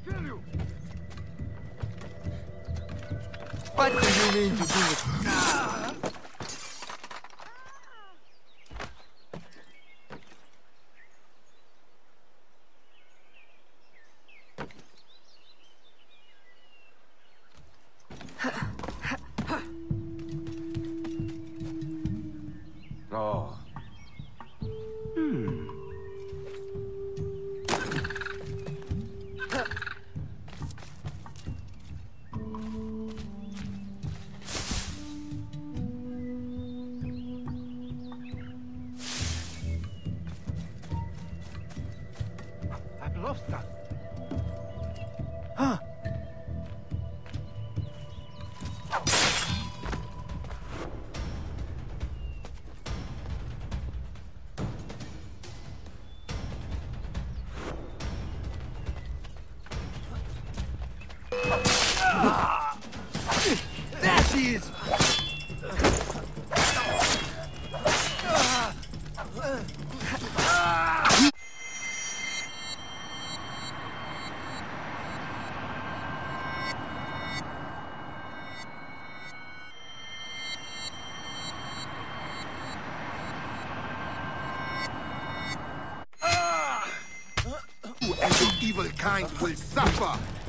What do you mean to do with... Oh. I've lost that. Huh. There she is! You and your evil kind will suffer!